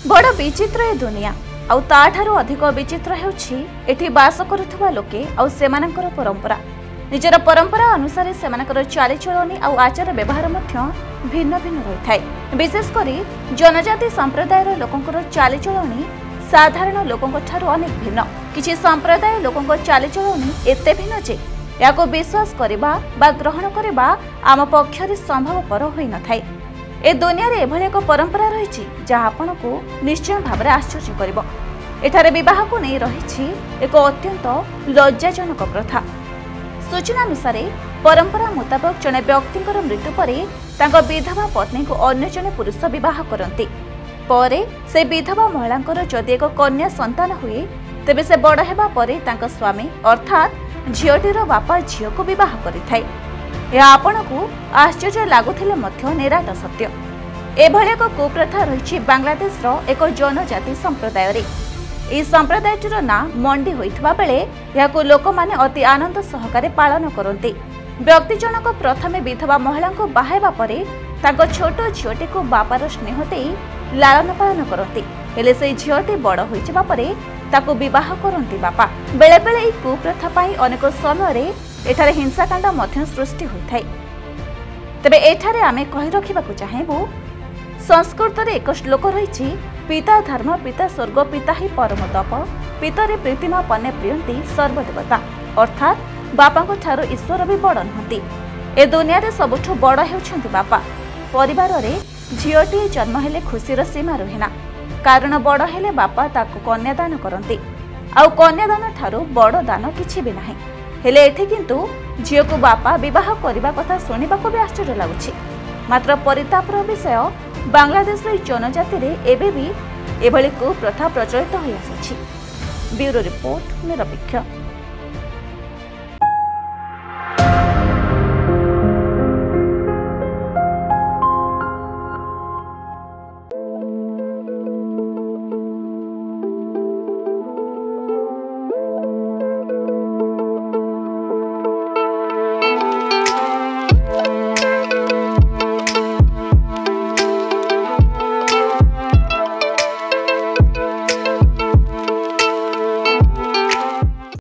बड़ विचित्र ए दुनिया आउ ताठारु अधिक विचित्र हेउछि एठी बास करुथुवा लोके आउ सेमानकर परंपरा। निजर परंपरा अनुसार सेमानकर चालीचलनी आउ आचार व्यवहार मध्य भिन्न भिन्न रही थाए। विशेष करी जनजाति संप्रदायर लोकंकर चालीचलनी साधारण लोकंक ठारु अनेक भिन्न। किछि संप्रदाय लोकंक चालीचलनी एते भिन्न जे याको विश्वास करिबा बा ग्रहण करिबा आम पक्षरे संभवपर होई न थाए। ए दुनिया रे एभली एक परंपरा रही जहाँ आपण को निश्चय भाव आश्चर्य करिबो। एठारे विवाह को नहीं रही एक अत्यंत लज्जाजनक प्रथा। सूचना अनुसार परंपरा मुताबक जड़े व्यक्ति मृत्यु पर विधवा पत्नी को अन्य जड़े पुरुष बह करती। परे से विधवा महिला जदि एक कन्या संतान हुए तेबे से बड़ हेबा परे तांका स्वामी अर्थात झीटीर बापा झील को बह करिथाय। यह आपण को आश्चर्य लगुले निराट सत्य। एभली एक कुप्रथा रही बांग्लादेश एक जनजाति संप्रदाय रे। यह संप्रदायटीर ना मंडी होइथबा बेले याको लोक माने अति आनंद सहकारे पालन करते। व्यक्ति जनक प्रथमे विधवा महिला को बाहेबा परे ताको छोट झीटी को बापार स्नेह देई लालन पालन करते। हेले से झीटी बड़ होइजिबा परे ताको विवाह करती बापा। बेले बेले यह कुप्रथा पाई अनेक समय एठारे हिंसाकांड मध्य सृष्टि होइथाय। तबे एठारे आमे कहि रखिबाकु चाहेबु संस्कृत रे एक श्लोक रही पिता धर्म पिता स्वर्ग पिता ही परम तप पितरे प्रीतिमा पन्ने प्रियंती सर्वदेवता। अर्थात बापा को ठारो ईश्वर भी बड़ नहंती। ए दुनिया रे सबुठु बड़ हेउछंती बापा। परिवार रे झीटी जन्म हेले खुशीर सीमा रहिना, कारण बड़ हेले बापा ताको कन्यादान करंती। आउ कन्यादान ठारो बड़ दान किछि भी नाही। हेले एठी किंतु झील को बापा विवाह करने कथा शुणा भी आश्चर्य लगुच। मात्र परितापर विषय बांग्लादेश जनजाति रे एबे भी एभली कुप्रथा प्रचलित हो आसी। ब्यूरो रिपोर्ट निरपेक्ष।